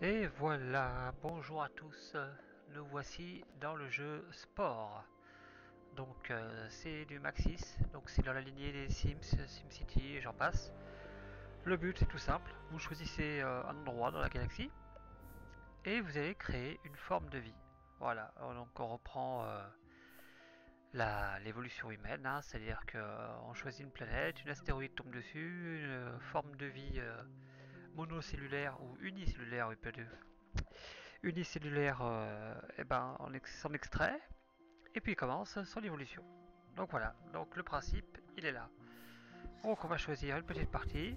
Et voilà, bonjour à tous, nous voici dans le jeu Sport. Donc c'est du Maxis, donc c'est dans la lignée des Sims, SimCity et j'en passe. Le but c'est tout simple, vous choisissez un endroit dans la galaxie et vous allez créer une forme de vie. Voilà, donc on reprend l'évolution humaine, hein, c'est-à-dire qu'on choisit une planète, une astéroïde tombe dessus, une forme de vie monocellulaire ou unicellulaire, oui, peut-être unicellulaire, et ben, on s'en extrait, et puis il commence son évolution. Donc voilà, donc le principe, il est là. Donc on va choisir une petite partie.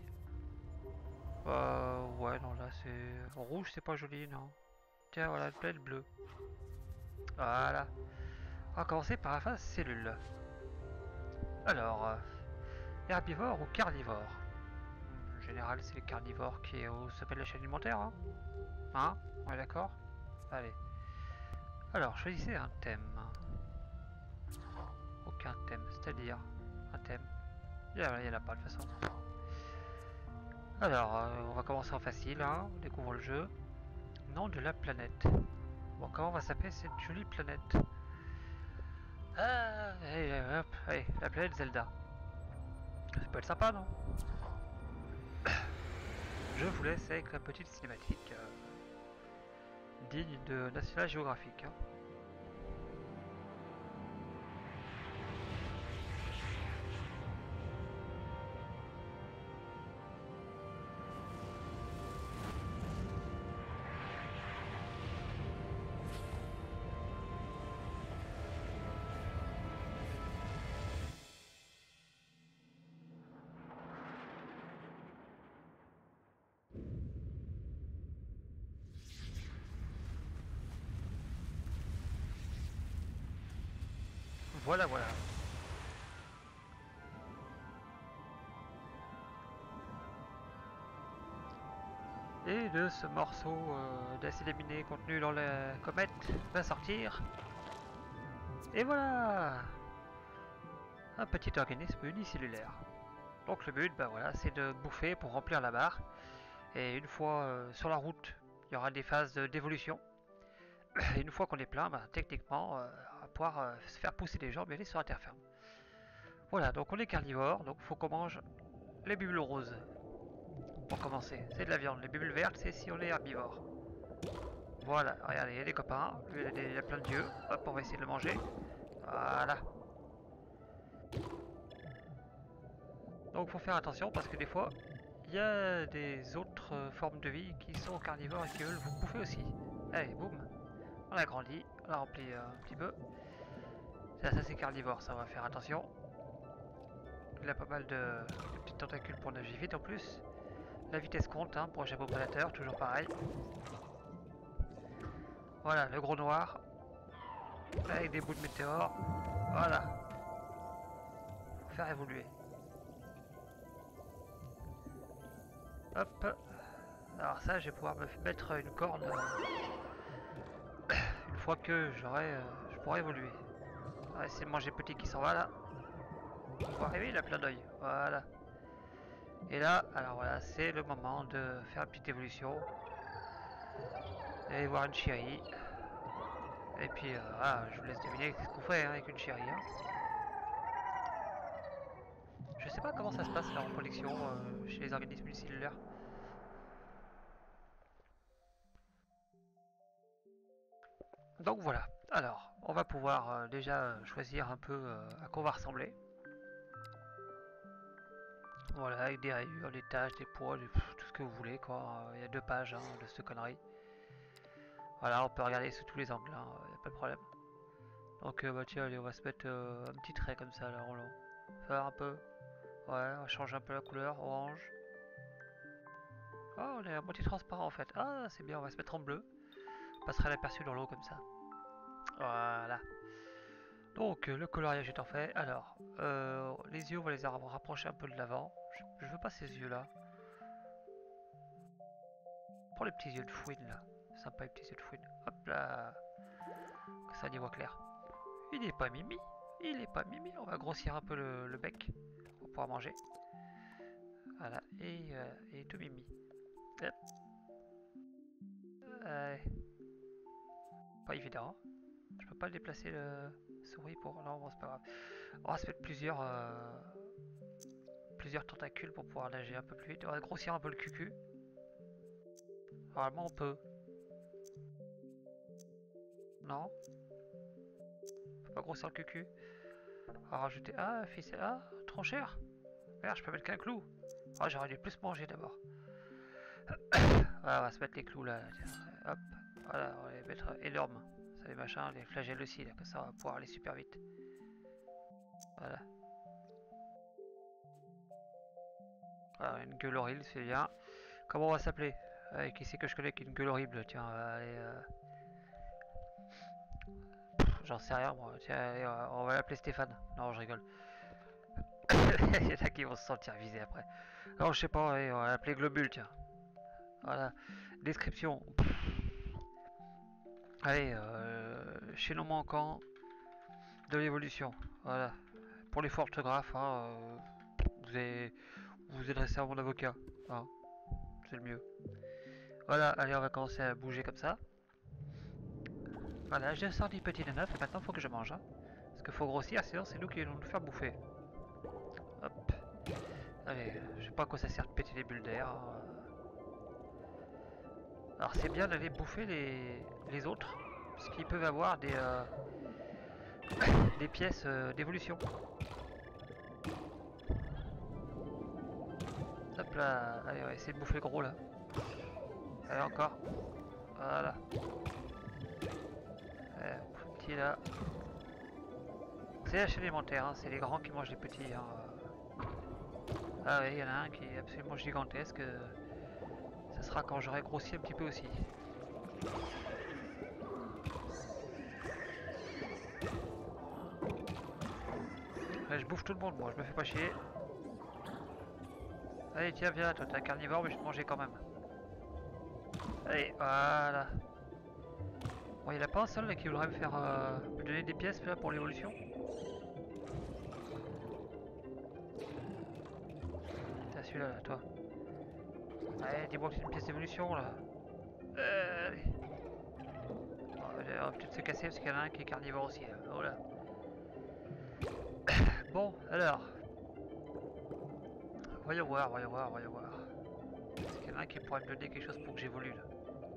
Ouais, non, là c'est... Rouge, c'est pas joli, non. Tiens, voilà, une planète bleue. Voilà. On va commencer par la phase cellule. Alors, herbivore ou carnivore? En général, c'est le carnivore qui est au sommet de la chaîne alimentaire, hein. Hein? On est d'accord? Allez. Alors, choisissez un thème. Aucun thème, c'est-à-dire un thème. Il n'y en a pas de toute façon. Alors, on va commencer en facile, hein. On découvre le jeu. Nom de la planète. Bon, comment va s'appeler cette jolie planète? Ah, allez, hop, allez, la planète Zelda. Ça peut être sympa, non? Je vous laisse avec la petite cinématique digne de National Geographic, hein. Voilà, voilà. Et de ce morceau d'acide aminé contenu dans la comète va sortir. Et voilà, un petit organisme unicellulaire. Donc le but, bah voilà, c'est de bouffer pour remplir la barre. Et une fois sur la route, il y aura des phases d'évolution. Et une fois qu'on est plein, bah, techniquement, on va pouvoir se faire pousser des jambes et aller sur la terre ferme. Voilà, donc on est carnivore, donc il faut qu'on mange les bulles roses. Pour commencer, c'est de la viande. Les bulles vertes, c'est si on est herbivore. Voilà, regardez, il y a des copains, lui il a plein d'yeux. Hop, on va essayer de le manger. Voilà. Donc faut faire attention parce que des fois, il y a des autres formes de vie qui sont carnivores et qui veulent vous bouffer aussi. Allez, boum. On a grandi, on a rempli un petit peu. Ça c'est carnivore, ça on va faire attention. Il a pas mal de petites tentacules pour nager vite en plus. La vitesse compte hein, pour échapper au prédateur, toujours pareil. Voilà, le gros noir. Avec des bouts de météores. Voilà. Faut faire évoluer. Hop. Alors ça, je vais pouvoir me mettre une corne une fois que je pourrai évoluer. On va essayer de manger petit qui s'en va là. Pour arriver, il a plein d'œil. Voilà. Et là, alors voilà, c'est le moment de faire une petite évolution. D'aller voir une chérie. Et puis, je vous laisse deviner ce qu'on fait hein, avec une chérie. Hein. Je sais pas comment ça se passe la reproduction chez les organismes unicellulaires. Donc voilà, alors on va pouvoir déjà choisir un peu à quoi on va ressembler. Voilà, avec des rayures, des taches, des poils, tout ce que vous voulez quoi. Il y a 2 pages hein, de cette connerie. Voilà, on peut regarder sous tous les angles, il hein, n'y a pas de problème. Donc bah tiens, allez, on va se mettre un petit trait comme ça là, Roland. Faire un peu. Ouais, on change un peu la couleur, orange. Oh, on est à moitié transparent en fait. Ah, c'est bien, on va se mettre en bleu. On passera l'aperçu dans l'eau comme ça. Voilà. Donc le coloriage étant fait, alors les yeux on va les rapprocher un peu de l'avant. Je veux pas ces yeux là. Prends les petits yeux de fouine là. Sympa les petits yeux de fouine. Hop là. Ça on y voit clair. Il est pas mimi. Il est pas mimi. On va grossir un peu le bec pour pouvoir manger. Voilà. Et tout mimi. Hop. Pas évident. Je peux pas déplacer le souris pour... Non, bon, c'est pas grave. On va se mettre plusieurs tentacules pour pouvoir nager un peu plus vite. On va grossir un peu le cucu. Normalement, on peut. Non. On peut pas grossir le cucu. On va rajouter... Ah, ficelle. Ah, trop cher. Merde, je peux mettre qu'un clou. Ah, j'aurais dû plus manger d'abord. Voilà, on va se mettre les clous là. Tiens, hop. Voilà, on va les mettre énormes. Ça, les machins, les flagelles aussi, là, comme ça on va pouvoir aller super vite. Voilà. Voilà, une gueule horrible, c'est bien. Comment on va s'appeler? Qui c'est que je connais qui a une gueule horrible? Tiens, allez, j'en sais rien moi. Tiens, allez, on va l'appeler Stéphane. Non, je rigole. Il y en a qui vont se sentir visés après. Non, je sais pas, allez, on va l'appeler Globule, tiens. Voilà. Description. Allez, chaînon manquant de l'évolution. Voilà. Pour les fautes d'orthographe, hein, vous adressez à mon avocat. Hein, c'est le mieux. Voilà, allez, on va commencer à bouger comme ça. Voilà, j'ai sorti petit neuf et maintenant il faut que je mange. Hein, parce qu'il faut grossir, sinon c'est nous qui allons nous faire bouffer. Hop. Allez, je sais pas à quoi ça sert de péter les bulles d'air. Hein. Alors c'est bien d'aller bouffer les autres, parce qu'ils peuvent avoir des pièces d'évolution. Hop là, allez, on va essayer de bouffer le gros là. Allez, encore. Voilà. Allez, petit là. C'est la chaîne alimentaire, hein, c'est les grands qui mangent les petits. Hein. Ah oui, il y en a un qui est absolument gigantesque. Ça sera quand j'aurai grossi un petit peu aussi. Ouais, je bouffe tout le monde, moi, je me fais pas chier. Allez, tiens, viens, toi t'es un carnivore, mais je vais te manger quand même. Allez, voilà. Bon, il n'y en a pas un seul là, qui voudrait me donner des pièces là, pour l'évolution. T'as celui-là, là, toi. Allez, dis-moi que c'est une pièce d'évolution là. Allez. Bon, on va peut-être se casser parce qu'il y en a un qui est carnivore aussi. Là. Oh là. Bon, alors. Voyons voir, voyons voir, voyons voir. Est-ce qu'il y en a un qui pourrait me donner quelque chose pour que j'évolue là?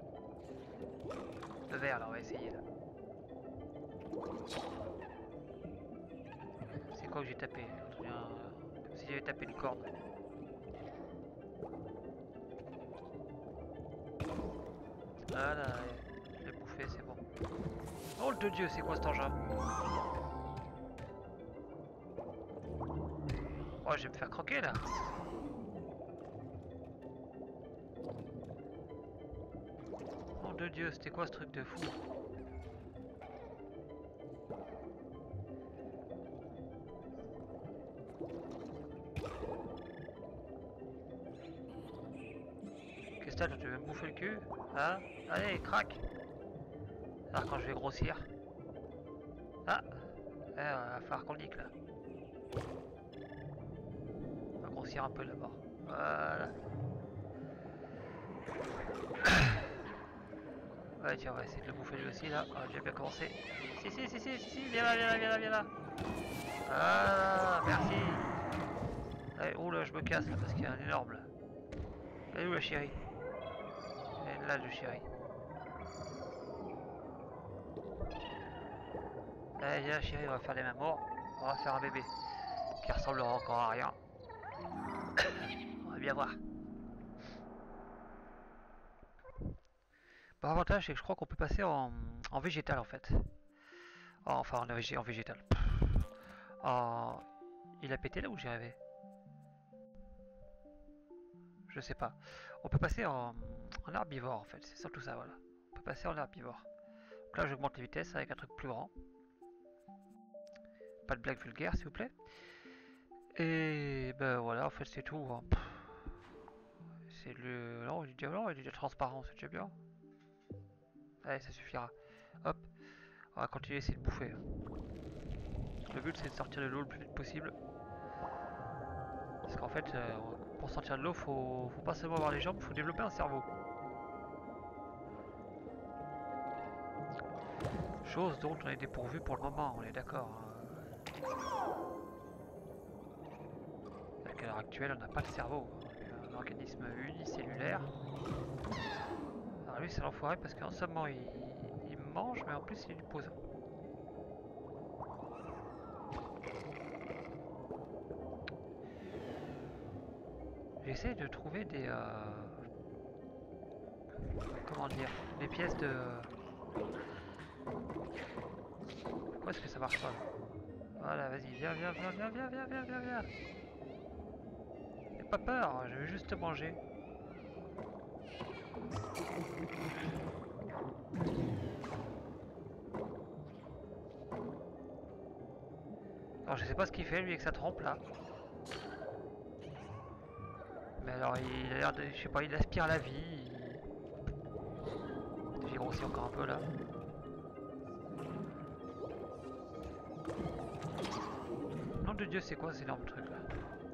Le vert là, on va essayer là. C'est quoi que j'ai tapé? Comme si j'avais tapé une corde. Voilà, je l'ai bouffé, c'est bon. Oh le de Dieu, c'est quoi cet engin? Oh, je vais me faire croquer là. Oh de Dieu, c'était quoi ce truc de fou? Qu'est-ce que t'as, tu veux me bouffer le cul? Hein? Allez, craque! Alors quand je vais grossir. Ah! Va falloir qu'on nique là. On va grossir un peu d'abord. Voilà. Ouais, tiens, on va essayer de le bouffer lui aussi là. On a déjà bien commencé. Si, viens là, viens là, viens là, viens là. Voilà, merci. Allez, oh là, je me casse là parce qu'il y a un énorme là. Elle est où la chérie? Elle est là, le chéri. Allez, viens, chérie, on va faire des mamours. On va faire un bébé qui ressemblera encore à rien. On va bien voir. Bon, l'avantage, c'est que je crois qu'on peut passer en végétal en fait. Enfin, en végétal. En... Il a pété là où j'y rêvé? Je sais pas. On peut passer en herbivore en fait, c'est surtout ça, voilà. On peut passer en herbivore. Donc là, j'augmente les vitesses avec un truc plus grand. Pas de blague vulgaire, s'il vous plaît. Et ben voilà, en fait, c'est tout. Hein. C'est le. Non, il est déjà transparent, c'est déjà bien. Allez, ça suffira. Hop, on va continuer à essayer de bouffer. Le but, c'est de sortir de l'eau le plus vite possible. Parce qu'en fait, pour sortir de l'eau, faut pas seulement avoir les jambes, faut développer un cerveau. Chose dont on est dépourvu pour le moment, on est d'accord. À l'heure actuelle, on n'a pas le cerveau. On est un organisme unicellulaire. Alors lui, c'est l'enfoiré parce qu'en ce moment, il mange, mais en plus, il est du posant. J'essaie de trouver des... comment dire? Des pièces de... Pourquoi est-ce que ça marche pas là? Voilà, vas-y, viens, viens, viens, viens, viens, viens, viens, viens, viens. N'aie pas peur, je vais juste te manger. Alors je sais pas ce qu'il fait lui avec sa trempe là. Mais alors il a l'air de... Je sais pas, il aspire la vie. J'ai grossi encore un peu là. Nom de Dieu, c'est quoi ces énormes trucs là?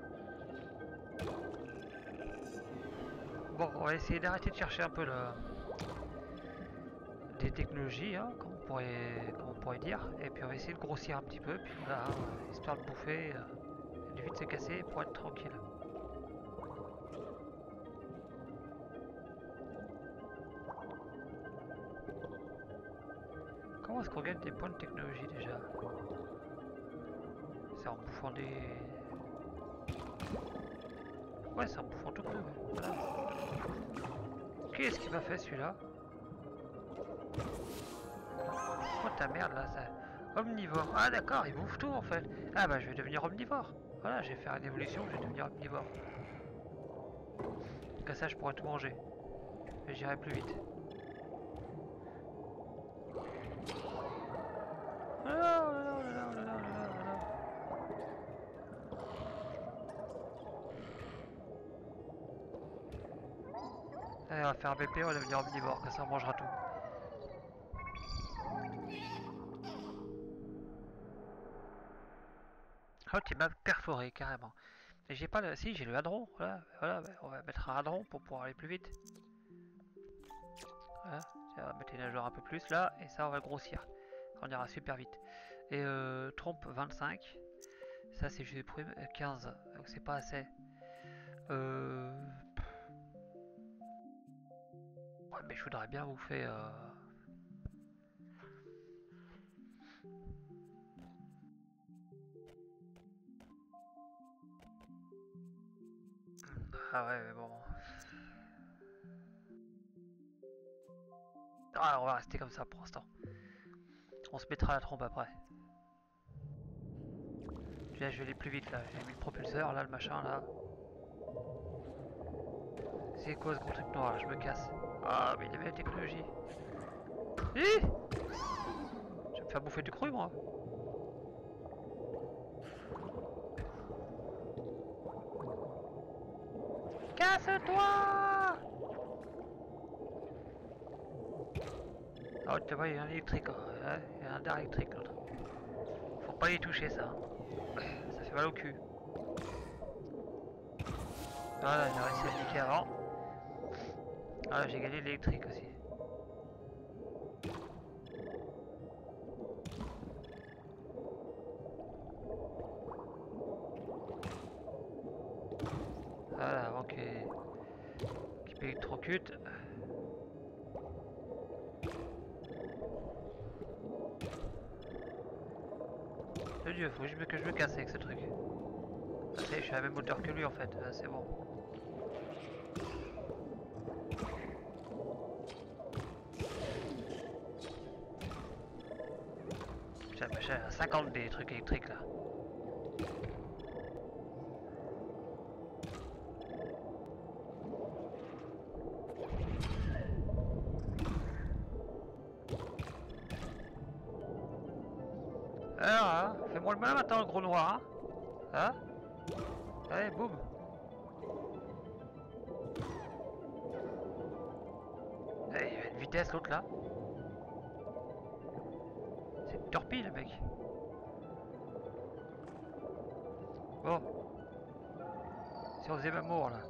Bon, on va essayer d'arrêter de chercher un peu des technologies, hein, comme on pourrait dire. Et puis on va essayer de grossir un petit peu. Puis voilà, histoire de bouffer, de vite se casser pour être tranquille. Comment est-ce qu'on gagne des points de technologie déjà? C'est en bouffant des... Ouais, c'est en bouffant tout cru, ouais. Voilà. Qu'est-ce qu'il m'a fait celui-là? Oh ta merde là, ça... Omnivore. Ah d'accord, il bouffe tout en fait. Ah bah je vais devenir omnivore. Voilà, j'ai fait une évolution, je vais devenir omnivore. Comme ça je pourrais tout manger. Et j'irai plus vite. Oh là là, oh là là, oh là là, oh là là, oh là là. Allez, on va faire un BP, on va devenir omnivore, comme ça on mangera tout. Oh, tu m'as perforé carrément. Et j'ai pas le... Si, j'ai le hadron, voilà, voilà, bah, on va mettre un hadron pour pouvoir aller plus vite. Voilà, on va mettre les nageurs un peu plus là, et ça on va grossir. On ira super vite. Et trompe 25, ça c'est juste 15, donc c'est pas assez. Ouais, mais je voudrais bien vous faire... Ah ouais, mais bon... Ah, on va rester comme ça pour l'instant. On se mettra la trompe après. Là, je vais aller plus vite là. J'ai mis le propulseur là, le machin là. C'est quoi ce gros truc noir là? Je me casse. Ah, mais il avait la technologie. Hi! Je vais me faire bouffer du cru moi. Casse-toi! Oh, tu vois, il y a un électrique. Hein. Il y a un dard électrique l'autre. Faut pas y toucher ça. Hein. Ça fait mal au cul. Voilà, j'ai réussi à le niquer avant. Voilà, j'ai gagné l'électrique aussi. Voilà, avant qu'il m'électrocute. De Dieu, faut juste que je me casse avec ce truc. Ah, ça y est, je suis à la même hauteur que lui en fait, c'est bon. Putain, machin, 50 des trucs électriques là. Alors, hein, fais-moi le malin maintenant, le gros noir, hein. Hein? Allez, boum. Allez, il a une vitesse l'autre là. C'est une torpille le mec. Bon. Si on faisait Mamour là.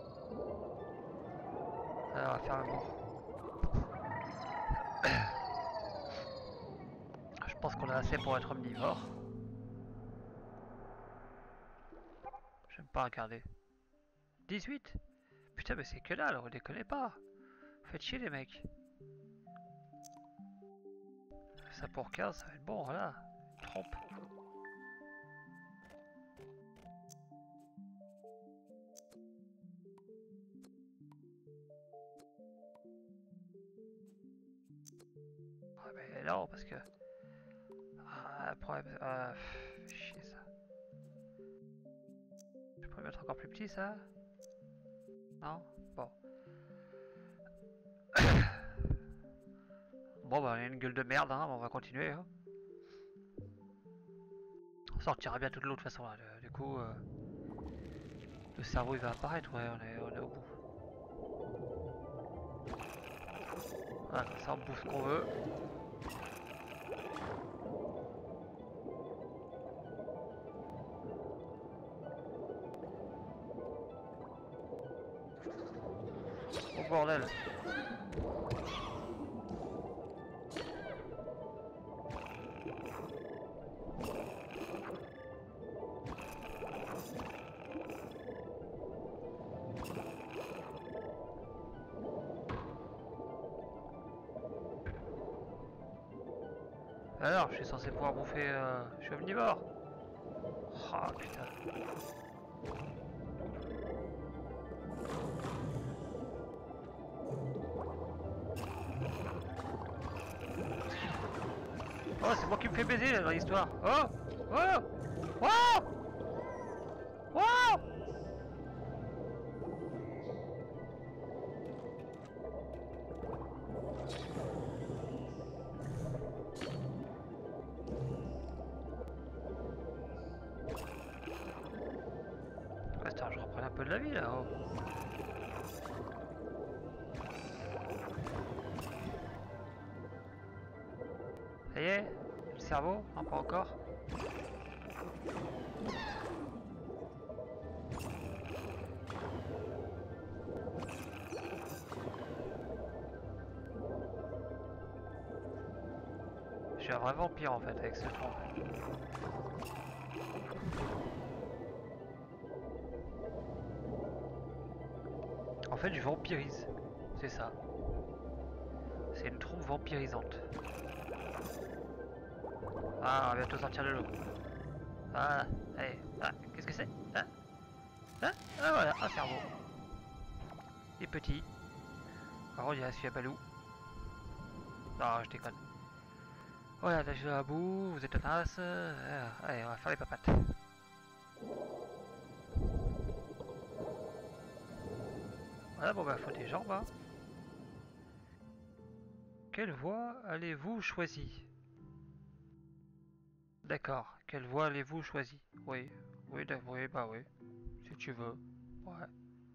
Alors, on va faire Mamour. pense qu'on a assez pour être omnivore. J'aime pas regarder. 18? Putain, mais c'est que là, alors on déconne pas. Faites chier les mecs. Ça pour 15, ça va être bon, voilà. Trompe. Ah mais non, parce que... Ah, problème... chier ça. Je pourrais mettre encore plus petit ça? Non? Bon. Bon bah on a une gueule de merde, hein, on va continuer. Hein. On sortira bientôt de l'eau de toute façon là. Du coup, le cerveau il va apparaître, ouais, on est au bout. Voilà, comme ça on bouffe ce qu'on veut. Oh bordel! Alors, je suis censé pouvoir bouffer... Je suis omnivore! Ah putain! Oh, c'est moi qui me fais baiser dans l'histoire! Oh! Oh! Oh! Oh! Attends, je reprends un peu de la vie là. Oh. Ça y est, le cerveau, hein, pas encore. Je suis un vrai vampire en fait avec ce tronc. En fait, je vampirise. C'est ça. C'est une trompe vampirisante. Ah, on va bientôt sortir de l'eau. Ah, allez. Ah, qu'est-ce que c'est? Ah, ah, ah, voilà, un cerveau. Il est petit. Par contre, il reste celui à Balou. Non, je déconne. Voilà, là je suis à bout, vous êtes tenace. Allez, on va faire les papates. Voilà, bon bah, faut des jambes, hein. Quelle voie allez-vous choisir? D'accord, quelle voie allez-vous choisir? Oui, oui, oui, bah oui, si tu veux. Ouais.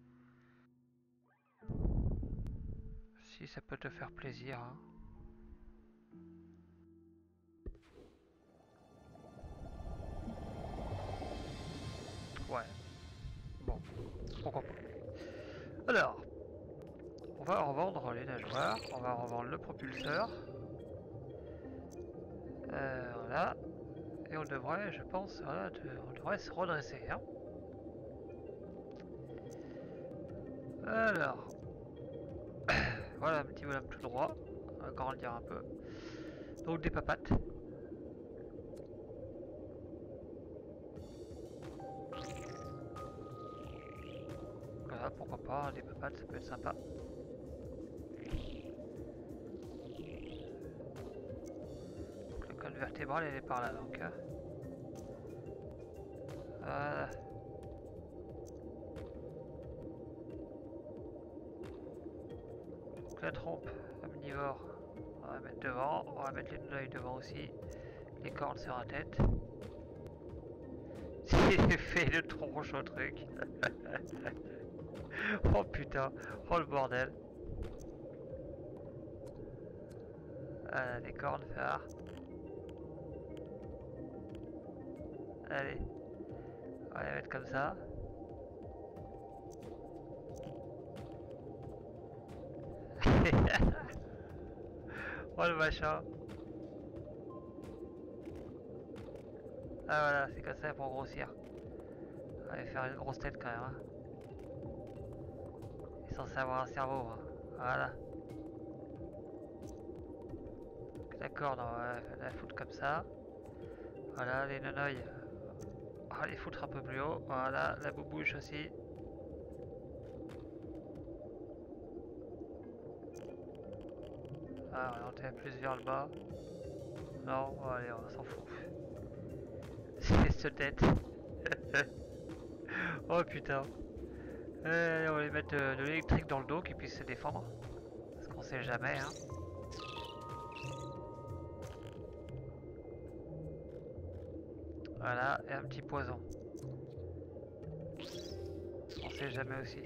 Si ça peut te faire plaisir, hein. Ouais. Bon, pourquoi pas. Alors, on va revendre les nageoires, on va revendre le propulseur. Voilà. Et on devrait, je pense, voilà, on devrait se redresser, hein. Alors, voilà un petit bonhomme tout droit, on va grandir un peu. Donc des papates. Voilà, pourquoi pas, des papates, ça peut être sympa. Donc la colonne vertébrale, elle est par là, donc. Voilà. Donc la trompe omnivore, on va mettre devant, on va mettre les œils devant aussi, les cornes sur la tête. J'ai fait le tronche au truc. Oh putain, oh le bordel. Voilà, les cornes phare. Allez, on va les mettre comme ça. Oh le machin. Ah voilà, c'est comme ça pour grossir. Allez faire une grosse tête quand même. Hein. Il est censé avoir un cerveau. Hein. Voilà. D'accord, on va la foutre comme ça. Voilà, les nonoïs. On va les foutre un peu plus haut. Voilà, la boubouche aussi. Ah, on est plus vers le bas. Non, allez, on s'en fout. C'est cette tête. Oh putain. On va lui mettre de l'électrique dans le dos qu'il puisse se défendre. Parce qu'on sait jamais, hein. Voilà, et un petit poison. On sait jamais aussi.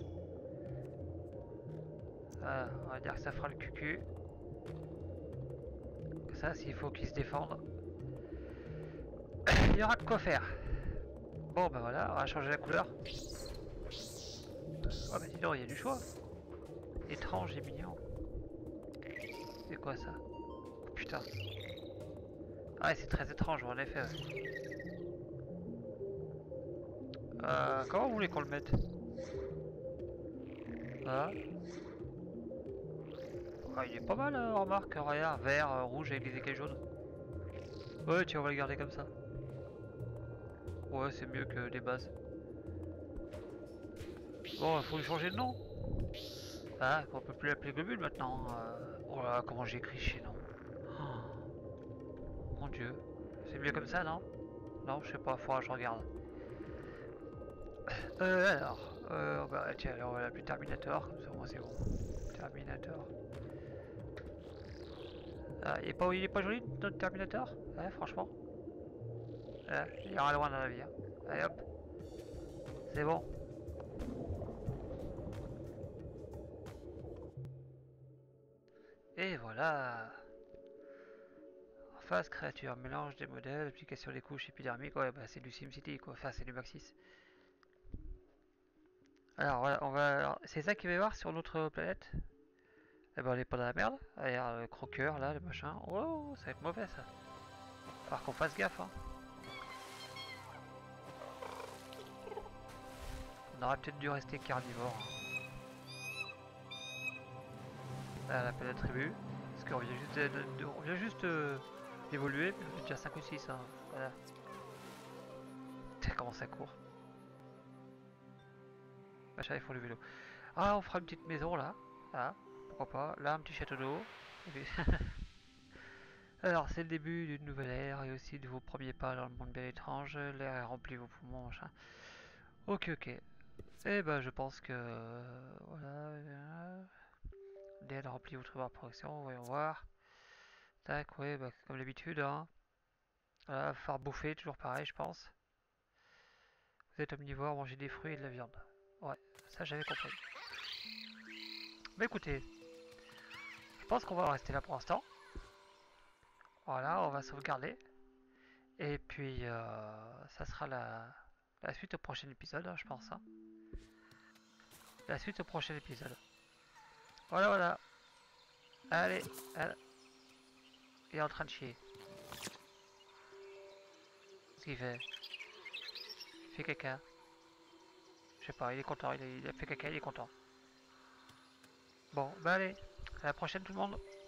Voilà, on va dire que ça fera le cucu. Ça, s'il faut qu'il se défende, il y aura de quoi faire. Bon, bah voilà, on va changer la couleur. Oh bah dis donc, il y a du choix. Étrange et mignon. C'est quoi ça? Oh, putain. Ah, c'est très étrange, en effet. Comment vous voulez qu'on le mette? Voilà. Ah, il est pas mal, remarque, regarde, vert, rouge avec des écailles jaunes. Ouais, tiens, on va le garder comme ça. Ouais, c'est mieux que des bases. Bon, il faut lui changer de nom. Ah, on peut plus l'appeler Globule maintenant. Oh là là, comment j'écris chez nom. Oh, mon dieu. C'est mieux comme ça, non? Non, je sais pas, faudra que je regarde. Bah tiens, alors on va l'appeler Terminator, comme ça, moi c'est bon. Terminator. Ah, il est pas joli notre Terminator? Ouais, franchement. Il ira loin dans la vie. Hein. Allez hop, c'est bon. Et voilà. Face créature, mélange des modèles, application des couches épidermiques, ouais bah c'est du SimCity quoi, enfin c'est du Maxis. Alors voilà, c'est ça qu'il va y avoir sur notre planète. Eh ben on est pas dans la merde. Regarde le croqueur là, le machin. Oh, ça va être mauvais ça. Falloir qu'on fasse gaffe hein. On aurait peut-être dû rester carnivore. Hein. Là, la planète tribu. Parce qu'on vient juste d'évoluer, mais on est déjà 5 ou 6 hein. Voilà. Tiens comment ça court. Machin ils font le vélo. Ah on fera une petite maison là. Ah, pourquoi pas. Là un petit château d'eau. Alors, c'est le début d'une nouvelle ère et aussi de vos premiers pas dans le monde bien étrange. L'air est rempli vos poumons, machin. Ok, ok. Et ben, je pense que. Voilà. L'air remplit votre barre de progression, voyons voir. Tac, ouais, bah, comme d'habitude, hein. Voilà, faire bouffer, toujours pareil, je pense. Vous êtes omnivore, mangez des fruits et de la viande. Ouais, ça j'avais compris. Mais écoutez, je pense qu'on va rester là pour l'instant. Voilà, on va sauvegarder. Et puis, ça sera la suite au prochain épisode, hein, je pense. Hein. La suite au prochain épisode. Voilà, voilà. Allez, il est en train de chier. Qu'est-ce qu'il fait? Il fait caca. Je sais pas, il est content, il a fait caca, il est content. Bon, bah allez, à la prochaine tout le monde.